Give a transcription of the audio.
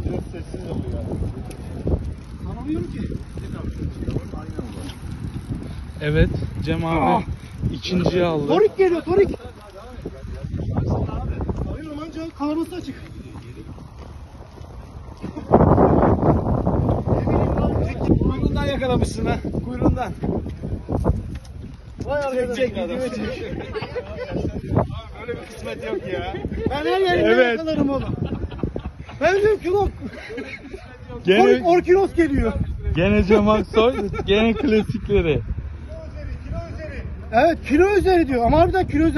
Biraz sessiz oluyor. Anlamıyorum ki. Evet, Cem abi ikinciyi aldı. Torik geliyor, Torik. Arıyorum anca kanaması açık. Kuyruğundan yakalamışsın ha. Kuyruğundan. Vay arkadaş. Çek videoya çek. Böyle bir kısmet yok ya. Ben her yerinde Evet. yakalarım onu. Ben diyorum kilo. Gene, Torik orkinos geliyor. gene Cem Aksoy, gene klasikleri. Evet kilo üzeri diyor ama harbiden kilo üzeri.